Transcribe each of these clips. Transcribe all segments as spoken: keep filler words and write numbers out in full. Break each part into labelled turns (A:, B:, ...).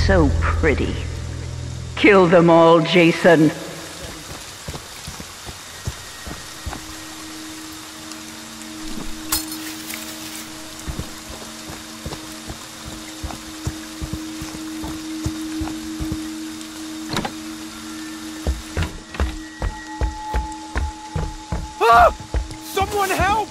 A: so pretty. Kill them all, Jason.
B: Ah! Someone help!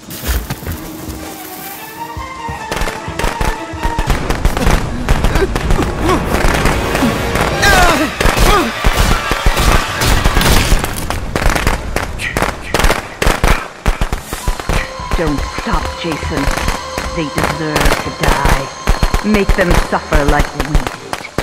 A: Don't stop, Jason. They deserve to die. Make them suffer like we did.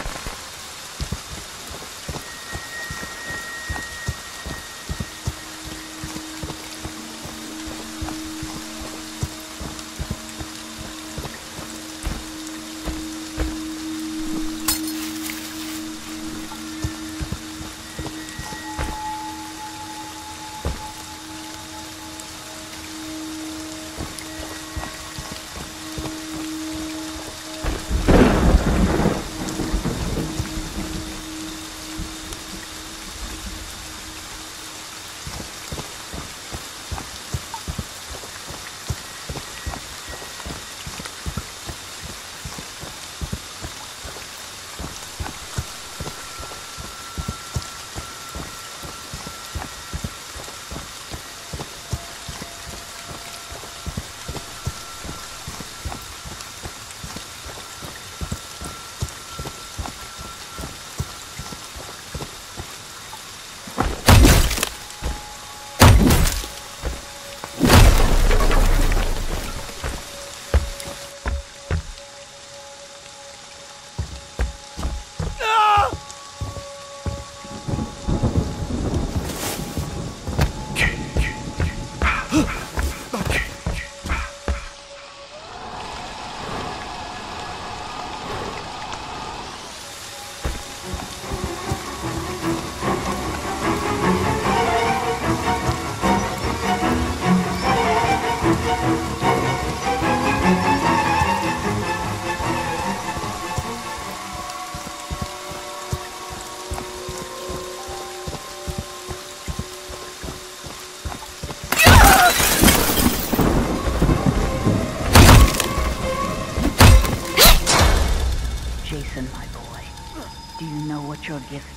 A: Jason, my boy, do you know what your gift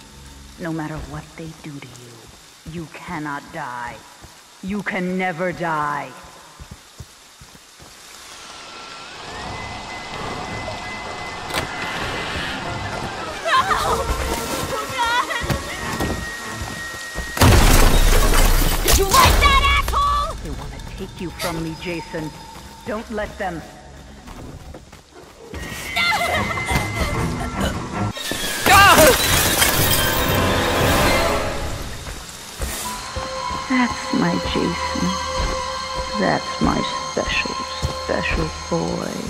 A: is? No matter what they do to you, you cannot die. You can never die.
C: You like that, asshole?
A: They want to take you from me, Jason. Don't let them. That's my Jason. That's my special, special boy.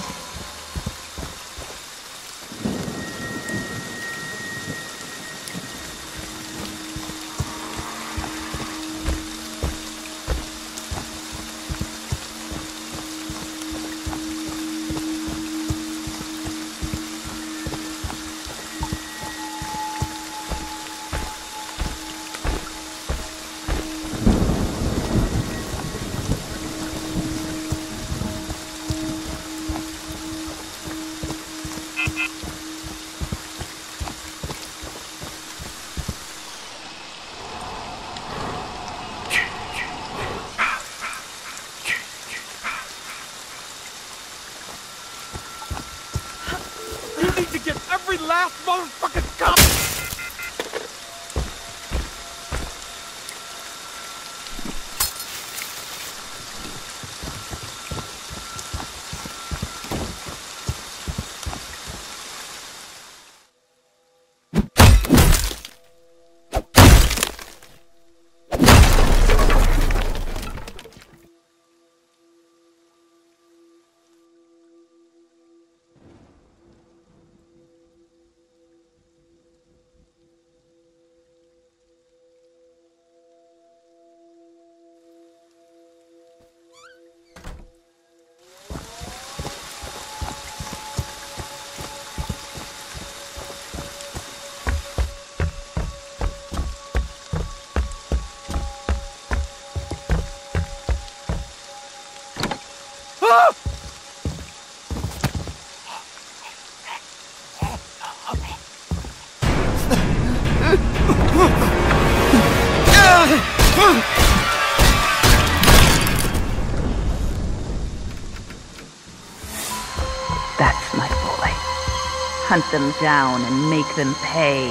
A: That's my boy. Hunt them down and make them pay.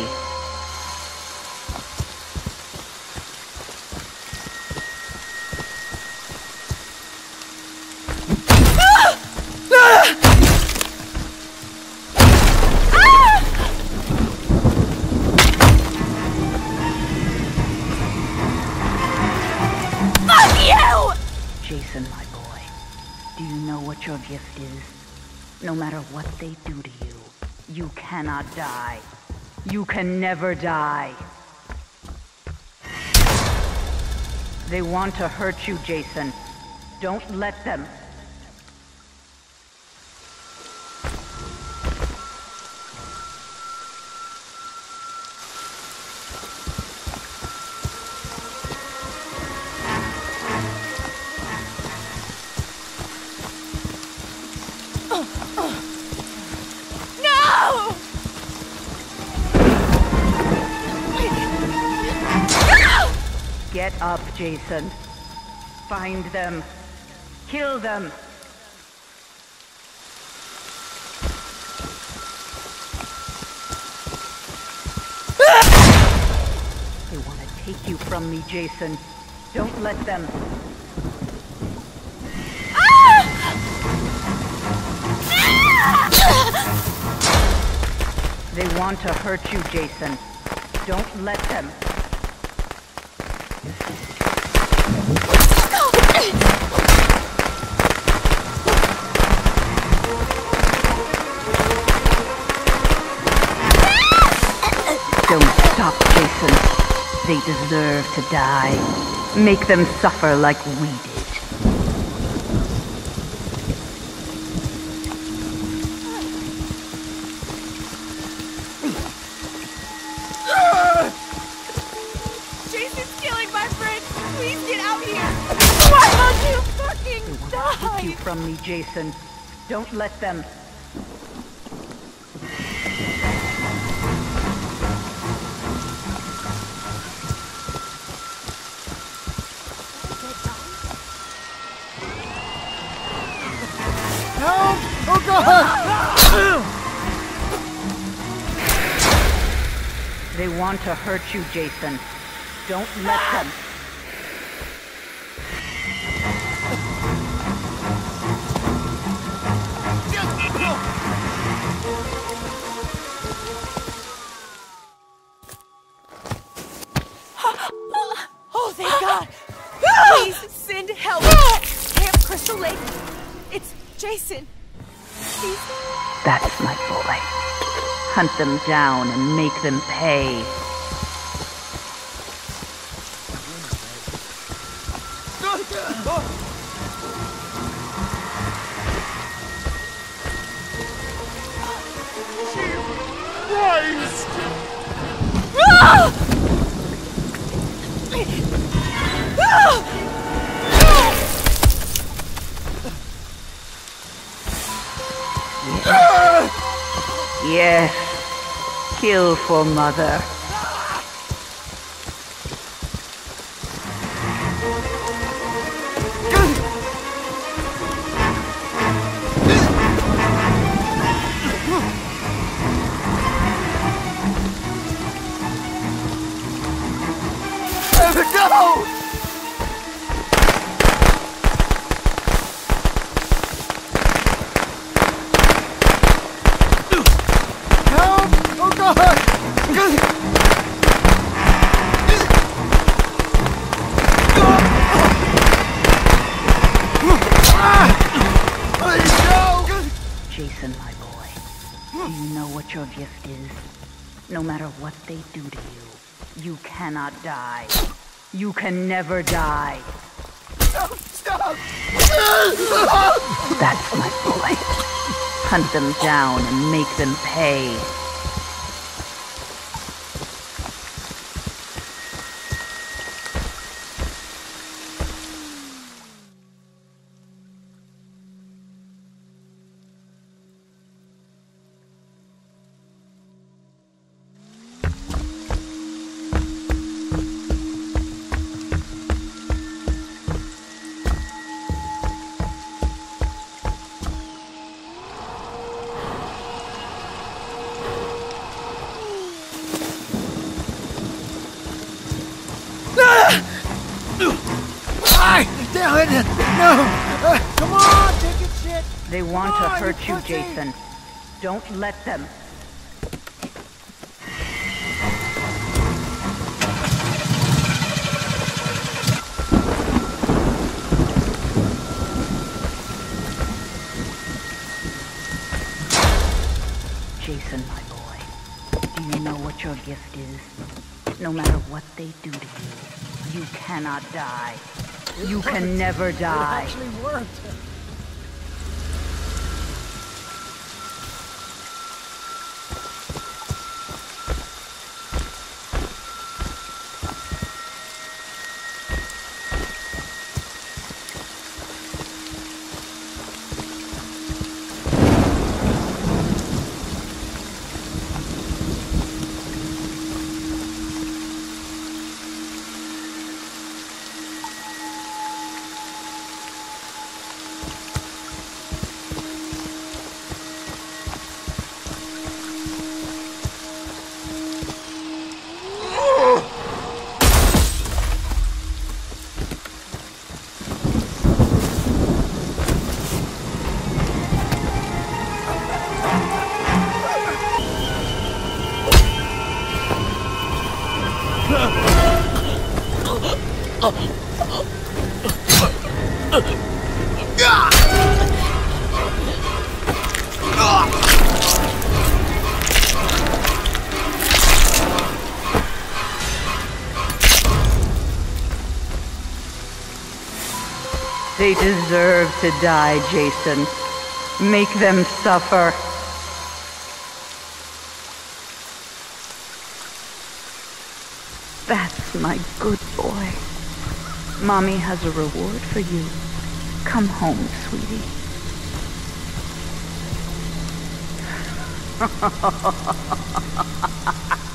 A: Jason, my boy, do you know what your gift is? No matter what they do to you, you cannot die. You can never die. They want to hurt you, Jason. Don't let them. Get up, Jason. Find them. Kill them. They want to take you from me, Jason. Don't let them. They want to hurt you, Jason. Don't let them. Don't stop, Jason. They deserve to die. Make them suffer like we did.
C: Jason's killing my friend. Please get out here. Why won't you fucking
A: They want
C: die?
A: to take you from me, Jason. Don't let them.
B: Help! Oh God!
A: They want to hurt you, Jason. Don't let them.
C: Oh, thank God. Please send help. Camp Crystal Lake. It's Jason. Please.
A: That's my boy. Hunt them down and make them pay.
B: Christ!
A: Yes. Kill for mother.
B: No! Help! Oh God! Please, no!
A: Jason, my boy, do you know what your gift is? No matter what they do to you, you cannot die. You can never die.
B: Stop! Stop!
A: That's my boy. Hunt them down and make them pay.
B: Damn it! No! Uh, come on, take it, shit!
A: They want
B: Come
A: to
B: on,
A: hurt you,
B: pussy!
A: Jason. Don't let them. Jason, my boy, do you know what your gift is? No matter what they do to you, you cannot die. You can never
B: It
A: die.
B: actually worked.
A: They deserve to die, Jason. Make them suffer. That's my good boy. Mommy has a reward for you. Come home, sweetie.